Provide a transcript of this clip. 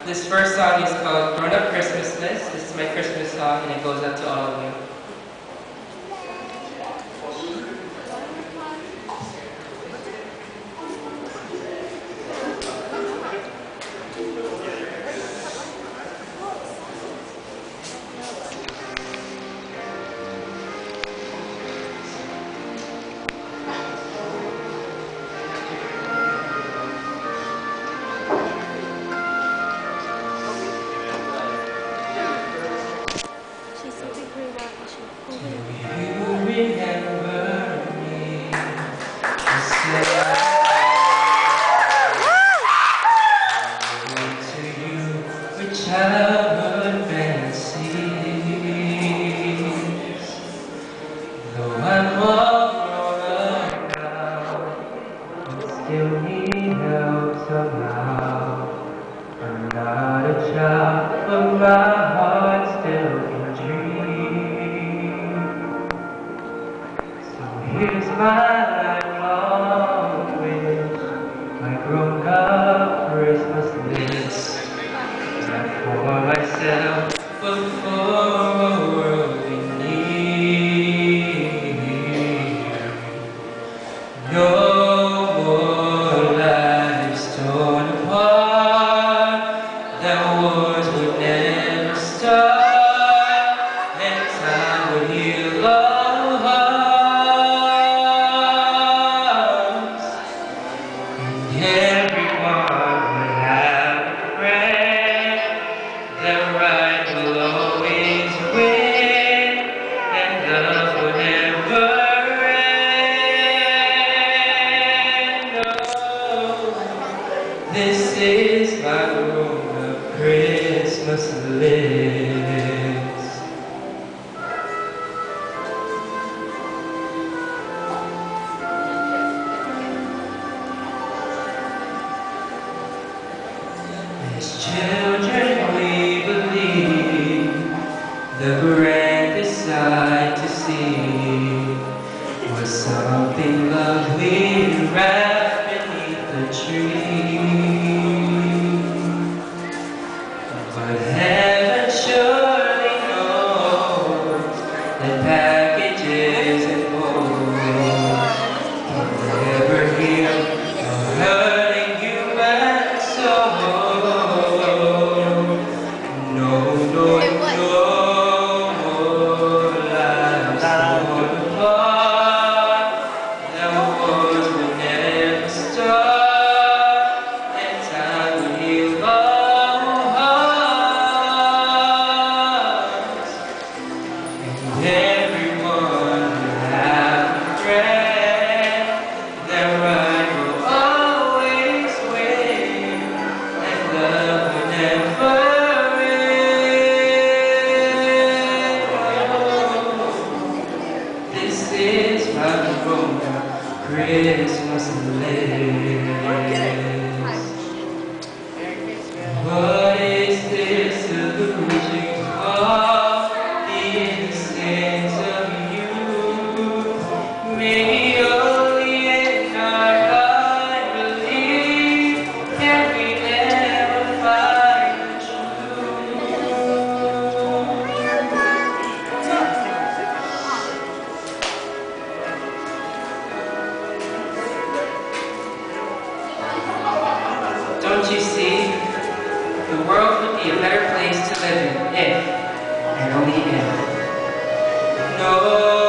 This first song is called Grown Up Christmas List. This is my Christmas song and it goes out to all of you. Childhood fancies, though I'm all grown up now, and still need help somehow. I'm not a child, but my heart still can dream. So here's my lifelong wish, my grown-up Christmas list. For myself, but for a world in need. No more lives torn apart, that wars would never start, and time would heal all hearts, and everyone would have a friend. The right will always win, and love will never end. Oh, this is my grown-up Christmas list. As children, we believe the grandest sight to see was something lovely wrapped beneath the tree. But heaven surely knows that packages and posts can never heal the hurting human soul. This is my grown-up Christmas list. What is this illusion of the innocence of you? Maybe only in our heart believe, can we ever find the truth? Don't you see? The world would be a better place to live in if, and only if, no